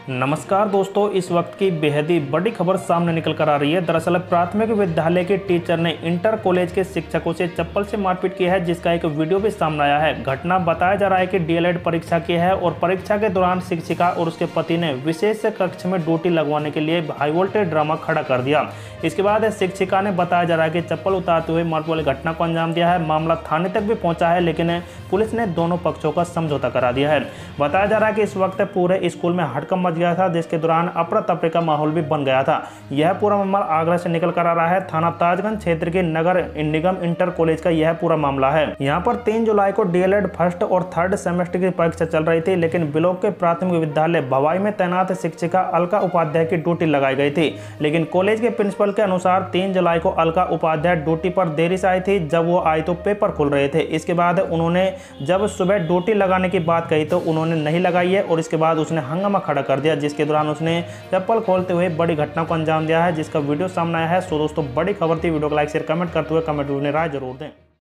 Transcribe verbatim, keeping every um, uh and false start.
नमस्कार दोस्तों, इस वक्त की बेहद ही बड़ी खबर सामने निकल कर आ रही है। दरअसल प्राथमिक विद्यालय के टीचर ने इंटर कॉलेज के शिक्षकों से चप्पल से मारपीट की है, जिसका एक वीडियो भी सामने आया है। घटना बताया जा रहा है कि डीएलएड परीक्षा की है और परीक्षा के दौरान शिक्षिका और उसके पति ने विशेष कक्ष में ड्यूटी लगवाने के लिए हाई वोल्टेज ड्रामा खड़ा कर दिया। इसके बाद शिक्षिका ने बताया जा रहा है कि चप्पल उतारते हुए मारपीट वाली घटना को अंजाम दिया है। मामला थाने तक भी पहुंचा है, लेकिन पुलिस ने दोनों पक्षों का समझौता करा दिया है। बताया जा रहा है कि इस वक्त पूरे स्कूल में हड़कंप मच गया था, जिसके दौरान अफरा तफरी का माहौल भी बन गया था। यह पूरा मामला आगरा से निकल कर आ रहा है। थाना ताजगंज क्षेत्र के नगर निगम इंटर कॉलेज का यह पूरा मामला है। यहाँ पर तीन जुलाई को डीएलएड फर्स्ट और थर्ड सेमेस्टर की परीक्षा चल रही थी, लेकिन ब्लॉक के प्राथमिक विद्यालय भवाई में तैनात शिक्षिका अलका उपाध्याय की ड्यूटी लगाई गई थी। लेकिन कॉलेज के प्रिंसिपल के अनुसार तीन जुलाई को अलका उपाध्याय ड्यूटी पर देरी से आई थी। जब वो आई तो पेपर खुल रहे थे। इसके बाद उन्होंने जब सुबह ड्यूटी लगाने की बात कही तो उन्होंने नहीं लगाई है और इसके बाद उसने हंगामा खड़ा कर दिया, जिसके दौरान उसने चप्पल खोलते हुए बड़ी घटना को अंजाम दिया है, जिसका वीडियो सामने आया है। सो दोस्तों, बड़ी खबर थी। वीडियो को लाइक शेयर कमेंट करते हुए कमेंट में राय जरूर दें।